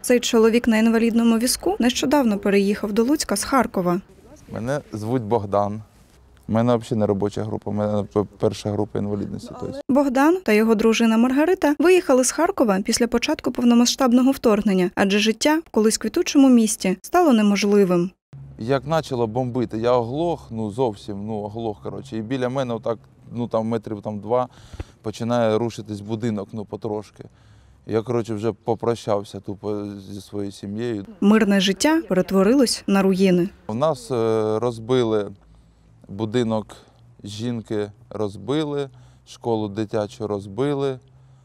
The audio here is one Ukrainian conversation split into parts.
Цей чоловік на інвалідному візку нещодавно переїхав до Луцька з Харкова. Мене звуть Богдан. У мене взагалі не робоча група, у мене перша група інвалідності. Богдан та його дружина Маргарита виїхали з Харкова після початку повномасштабного вторгнення, адже життя в колись квітучому місті стало неможливим. Як почало бомбити, я оглох, зовсім оглох, коротше. І біля мене отак, метрів 2 починає рушитись будинок, потрошки. Я, вже попрощався тупо зі своєю сім'єю. Мирне життя перетворилось на руїни. У нас розбили будинок жінки, розбили, школу дитячу розбили.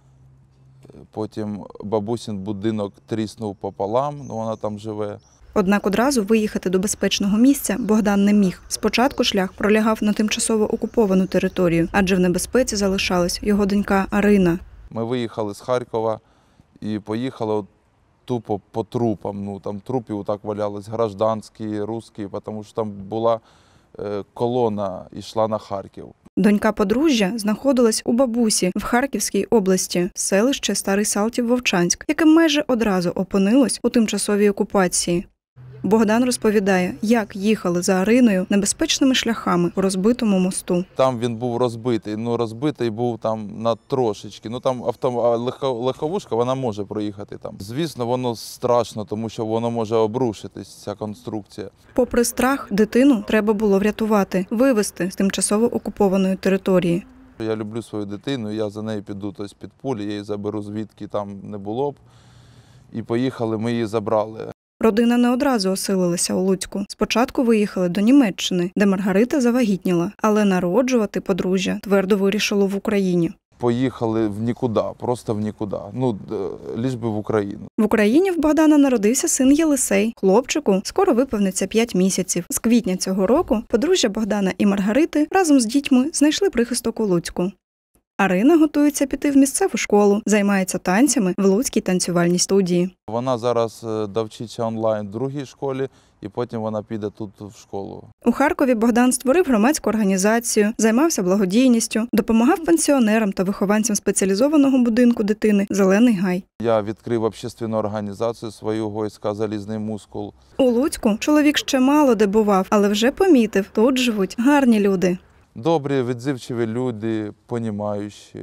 Потім бабусин будинок тріснув пополам, вона там живе. Однак одразу виїхати до безпечного місця Богдан не міг. Спочатку шлях пролягав на тимчасово окуповану територію, адже в небезпеці залишалась його донька Арина. Ми виїхали з Харкова і поїхали тупо по трупам. Там трупів так валялись, гражданські, русські, тому що там була колона, йшла на Харків. Донька подружжя знаходилась у бабусі в Харківській області, селище Старий Салтів-Вовчанськ, яке майже одразу опинилось у тимчасовій окупації. Богдан розповідає, як їхали за Ариною небезпечними шляхами по розбитому мосту. Там він був розбитий, розбитий був там на трошечки. Там легковушка, вона може проїхати там. Звісно, воно страшно, тому що воно може обрушитись, ця конструкція. Попри страх, дитину треба було врятувати, вивезти з тимчасово окупованої території. Я люблю свою дитину, я за нею піду під пулі, я її заберу звідки там не було б. І поїхали, ми її забрали. Родина не одразу оселилася у Луцьку. Спочатку виїхали до Німеччини, де Маргарита завагітніла, але народжувати подружжя твердо вирішило в Україні. Поїхали в нікуди, просто в нікуди, лиш би в Україну. В Україні в Богдана народився син Єлисей. Хлопчику скоро виповниться 5 місяців. З квітня цього року подружжя Богдана і Маргарити разом з дітьми знайшли прихисток у Луцьку. Арина готується піти в місцеву школу, займається танцями в Луцькій танцювальній студії. Вона зараз довчиться онлайн в другій школі, і потім вона піде тут в школу. У Харкові Богдан створив громадську організацію, займався благодійністю, допомагав пенсіонерам та вихованцям спеціалізованого будинку дитини «Зелений гай». Я відкрив общественну організацію свою «Гойська залізний мускул». У Луцьку чоловік ще мало де бував, але вже помітив, тут живуть гарні люди. Добрі, відзивчиві люди, понімаючі,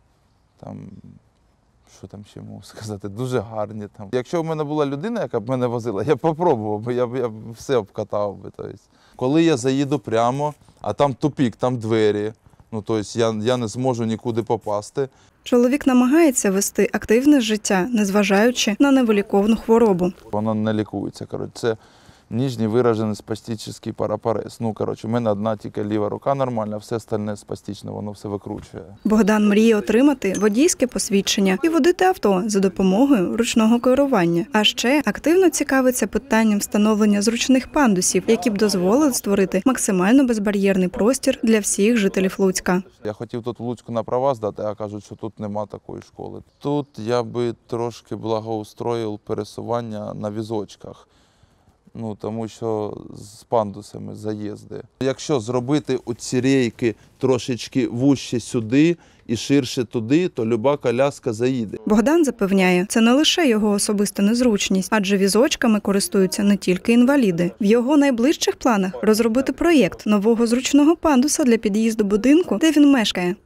що там ще можу сказати, дуже гарні. Якщо в мене була людина, яка б мене возила, я б попробував, я б все обкатав би. Коли я заїду прямо, а там тупік, там двері, я не зможу нікуди попасти. Чоловік намагається вести активне життя, незважаючи на невиліковну хворобу. Воно не лікується, це нижній виражений спастичний парапарез. У мене одна тільки ліва рука нормальна, все остальне спастичне, воно все викручує. Богдан мріє отримати водійське посвідчення і водити авто за допомогою ручного керування. А ще активно цікавиться питанням встановлення зручних пандусів, які б дозволили створити максимально безбар'єрний простір для всіх жителів Луцька. Я хотів тут в Луцьку на права здати, а кажуть, що тут нема такої школи. Тут я би трошки благоустроїв пересування на візочках. Тому що з пандусами заїзди. Якщо зробити оці рейки трошечки вужче сюди і ширше туди, то люба коляска заїде. Богдан запевняє, це не лише його особиста незручність, адже візочками користуються не тільки інваліди. В його найближчих планах розробити проєкт нового зручного пандуса для під'їзду будинку, де він мешкає.